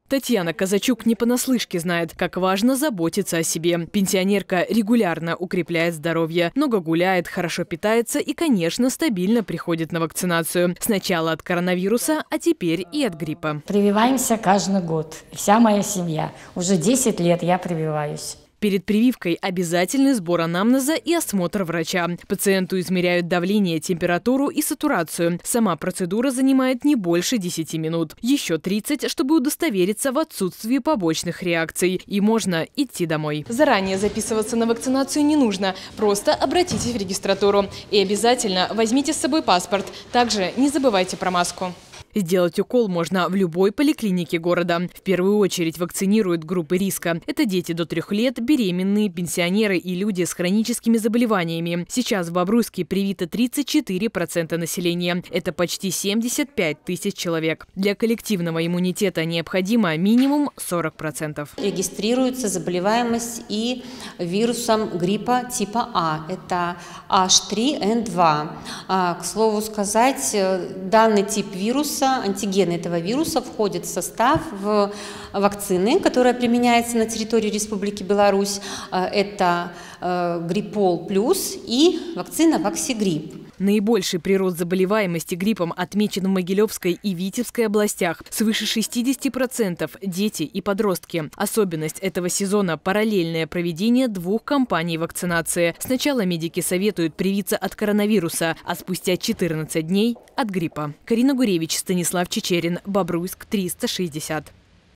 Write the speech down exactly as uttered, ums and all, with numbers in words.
Татьяна Казачук не понаслышке знает, как важно заботиться о себе. Пенсионерка регулярно укрепляет здоровье, много гуляет, хорошо питается и, конечно, стабильно приходит на вакцинацию. Сначала от коронавируса, а теперь и от гриппа. Прививаемся каждый год. Вся моя семья. Уже десять лет я прививаюсь. Перед прививкой обязательный сбор анамнеза и осмотр врача. Пациенту измеряют давление, температуру и сатурацию. Сама процедура занимает не больше десяти минут. Еще тридцать, чтобы удостовериться в отсутствии побочных реакций. И можно идти домой. Заранее записываться на вакцинацию не нужно. Просто обратитесь в регистратуру. И обязательно возьмите с собой паспорт. Также не забывайте про маску. Сделать укол можно в любой поликлинике города. В первую очередь вакцинируют группы риска. Это дети до трех лет, беременные, пенсионеры и люди с хроническими заболеваниями. Сейчас в Бобруйске привито тридцать четыре процента населения. Это почти семьдесят пять тысяч человек. Для коллективного иммунитета необходимо минимум сорок процентов. Регистрируется заболеваемость и вирусом гриппа типа А. Это эйч три эн два. К слову сказать, данный тип вируса, антигены этого вируса входят в состав в вакцины, которая применяется на территории Республики Беларусь. Это Гриппол плюс и вакцина Ваксигрипп. Наибольший прирост заболеваемости гриппом отмечен в Могилевской и Витебской областях. Свыше шестидесяти процентов – дети и подростки. Особенность этого сезона – параллельное проведение двух кампаний вакцинации. Сначала медики советуют привиться от коронавируса, а спустя четырнадцать дней – от гриппа. Карина Гуревич, Станислав Чечерин, Бобруйск, триста шестьдесят.